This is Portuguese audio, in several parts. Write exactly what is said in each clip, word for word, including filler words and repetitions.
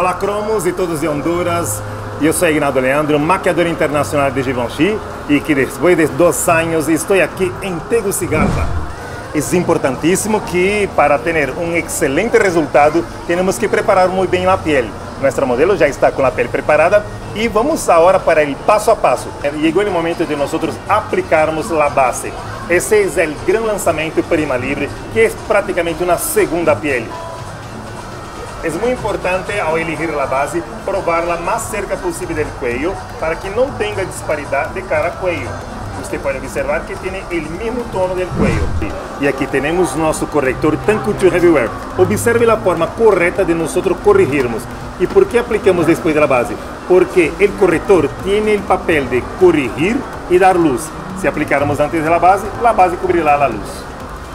Olá, cromos e todos de Honduras. Eu sou Ignaldo Leandro, maquiador internacional de Givenchy e que depois de dois anos estou aqui em Tegucigalpa. É importantíssimo que para ter um excelente resultado temos que preparar muito bem a pele. Nossa modelo já está com a pele preparada e vamos agora para o passo a passo. Chegou o momento de nós aplicarmos a base. Esse é o grande lançamento Prima Libre, que é praticamente uma segunda pele. É muito importante, ao elegir a base, provar-la mais cerca possível do cuello para que não tenha disparidade de cara a cuello. Você pode observar que tem o mesmo tono do cuello. E aqui temos nosso corretor Tan Couture Heavy Wear. Observe a forma correta de nós corrigirmos. E por que aplicamos depois da base? Porque o corretor tem o papel de corrigir e dar luz. Se aplicarmos antes da base, a base cobrirá a luz.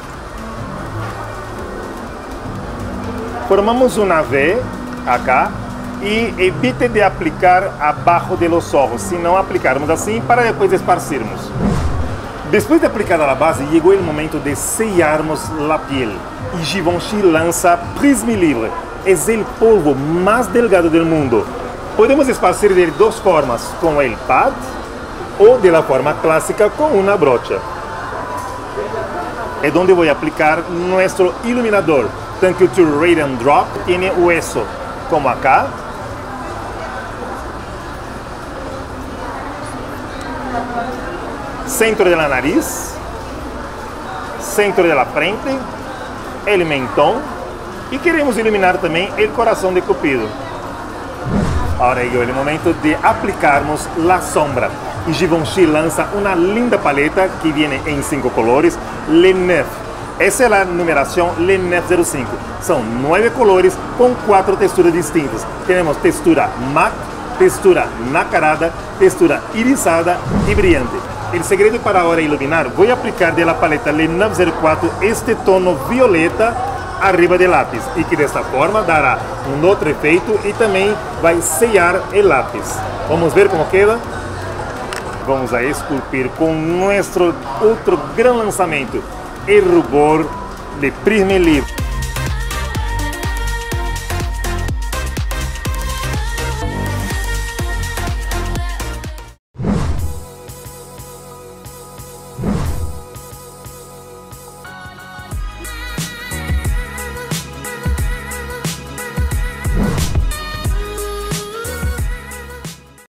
Formamos uma V acá e evite de aplicar abaixo de los ojos, se não aplicarmos assim para depois esparcirmos. Depois de aplicada a base, chegou o momento de sellarmos a pele. E Givenchy lança Prisme Libre. É o polvo mais delgado do mundo. Podemos esparcir de duas formas, com o pad ou de la forma clássica com uma brocha. É onde vou aplicar nosso iluminador. Tan Couture Radiant Drop tiene hueso, como acá. Centro de la nariz, centro de la frente, el mentón e queremos iluminar também o coração de Cupido. Agora é o momento de aplicarmos a sombra. E Givenchy lança uma linda paleta que vem em cinco colores, Le Neuf. Essa é a numeração Le Neuf zero cinco. São nove colores com quatro texturas distintas. Temos textura matte, textura nacarada, textura irisada e brilhante. O segredo para agora iluminar, vou aplicar da paleta Le Neuf zero quatro este tono violeta arriba do lápis e que desta forma dará um outro efeito e também vai sellar o lápis. Vamos ver como queda? Vamos a esculpir com nosso outro grande lançamento, el rubor de Prisme Libre.